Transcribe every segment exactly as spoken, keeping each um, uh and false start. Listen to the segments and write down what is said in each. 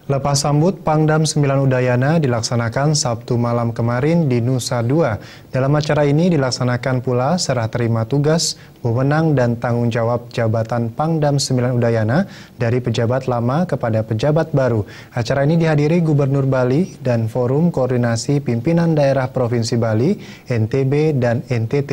Lepas sambut Pangdam sembilan Udayana dilaksanakan Sabtu malam kemarin di Nusa Dua. Dalam acara ini dilaksanakan pula serah terima tugas, wewenang dan tanggung jawab jabatan Pangdam sembilan Udayana dari pejabat lama kepada pejabat baru. Acara ini dihadiri Gubernur Bali dan Forum Koordinasi Pimpinan Daerah Provinsi Bali, N T B dan N T T.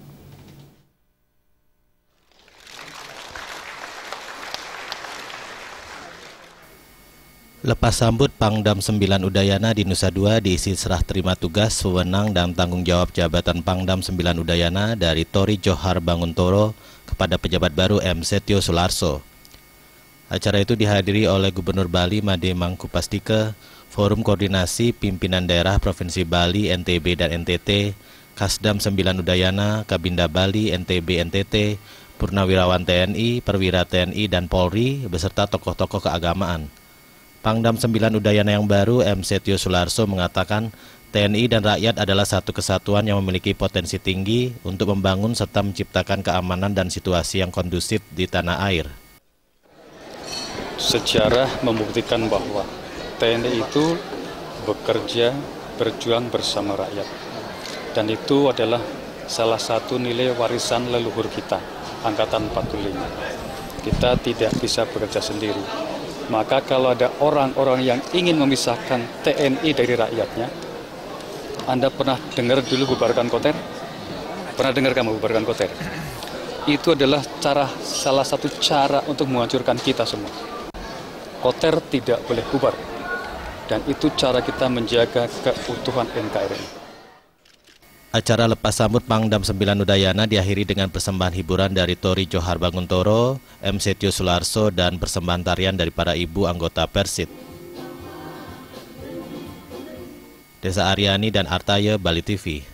Lepas sambut Pangdam sembilan Udayana di Nusa Dua diisi serah terima tugas, wewenang dan tanggung jawab jabatan Pangdam sembilan Udayana dari Tori Johar Banguntoro kepada pejabat baru M Setio Sularso. Acara itu dihadiri oleh Gubernur Bali Made Mangkupastike, Forum Koordinasi Pimpinan Daerah Provinsi Bali N T B dan N T T, Kasdam sembilan Udayana, Kabinda Bali N T B N T T, Purnawirawan T N I, Perwira T N I dan Polri beserta tokoh-tokoh keagamaan. Pangdam sembilan Udayana yang baru, M Setio Sularso, mengatakan T N I dan rakyat adalah satu kesatuan yang memiliki potensi tinggi untuk membangun serta menciptakan keamanan dan situasi yang kondusif di tanah air. Sejarah membuktikan bahwa T N I itu bekerja, berjuang bersama rakyat. Dan itu adalah salah satu nilai warisan leluhur kita, Angkatan empat puluh lima. Kita tidak bisa bekerja sendiri. Maka kalau ada orang-orang yang ingin memisahkan T N I dari rakyatnya, Anda pernah dengar dulu bubarkan Koter? Pernah dengar kamu bubarkan Koter? Itu adalah cara salah satu cara untuk menghancurkan kita semua. Koter tidak boleh bubar. Dan itu cara kita menjaga keutuhan N K R I. Acara lepas sambut Pangdam sembilan Udayana diakhiri dengan persembahan hiburan dari Tori Johar Banguntoro, M Setio Sularso, dan persembahan tarian dari para ibu anggota Persit. Desa Aryani dan Artaye, Bali T V.